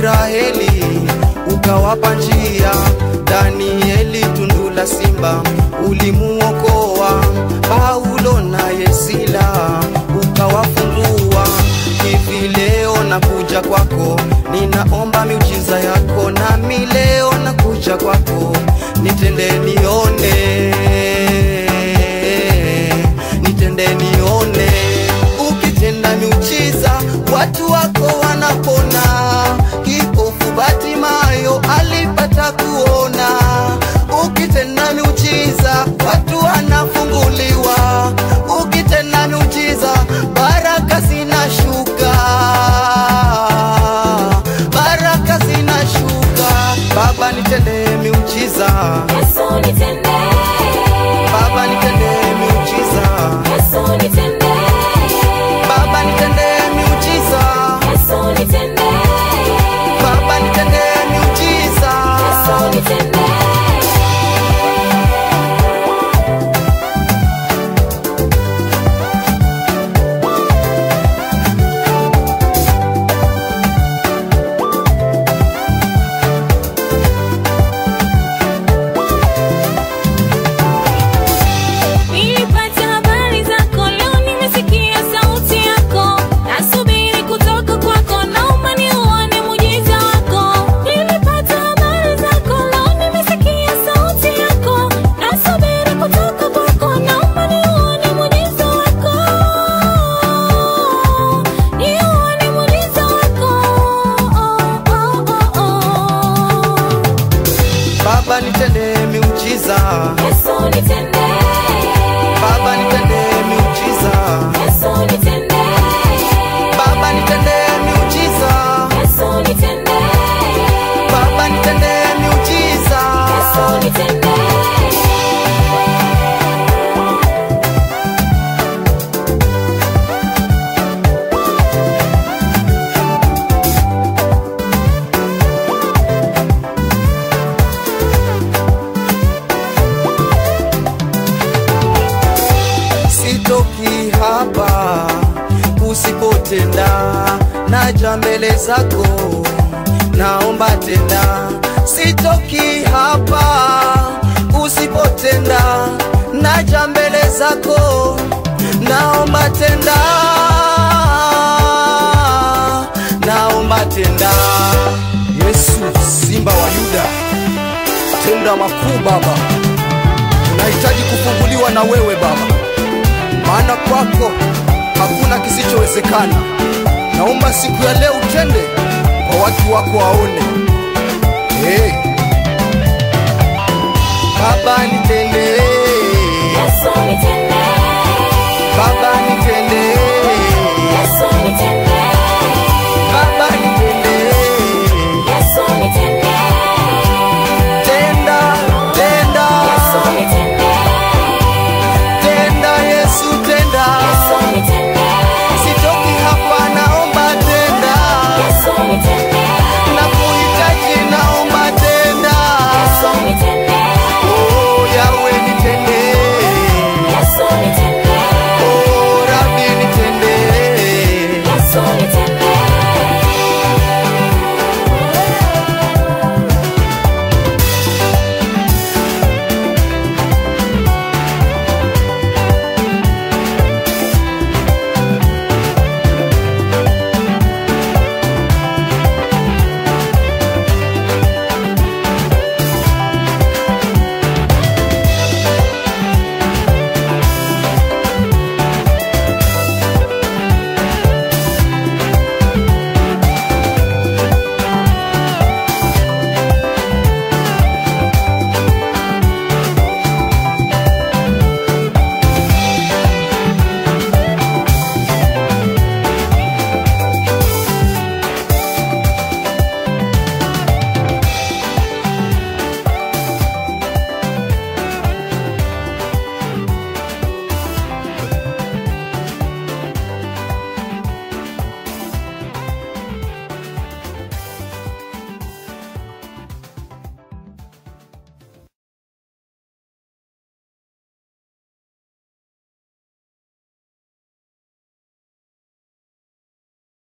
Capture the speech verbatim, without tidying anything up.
Israeli ukawapa njia, Danieli tundu la simba ulimuokoa, Paulo na Yesila ukawafungua. Hivi leo nakuja kwako, ninaomba miujiza yako, nami leo nakuja kwako, nitende nione, nitende nione. Ukitenda miujiza watu wako wanapona, kipofu Batimayo alipata kuona. Ukitenda miujiza watu wanafunguliwa, ukitenda miujiza baraka zinashuka, baraka zinashuka. Baba nitende miujiza, Yesu nitende. Baba nitende miujiza, Yesu nitende. Baba nitende miujiza, Yesu nitende. Baba nitende miujiza, Yesu nitende. Baba nitende miujiza, Yesu nitende. Baba nitende miujiza, Yesu nitende. Baba nitende miujiza, Yesu nitende. Baba nitende miujiza, Yesu nitende. Sitoki hapa usipotenda, naja mbele zako naomba tenda. Sitoki hapa usipotenda, naja mbele zako naomba tenda, naomba tenda. Yesu simba wa Yuda, tenda makuu Baba. Tunahitaji kufunguliwa na wewe Baba, maana kwako hakuna kisichowezekana. Naomba siku ya leo utende kwa watu wako waone.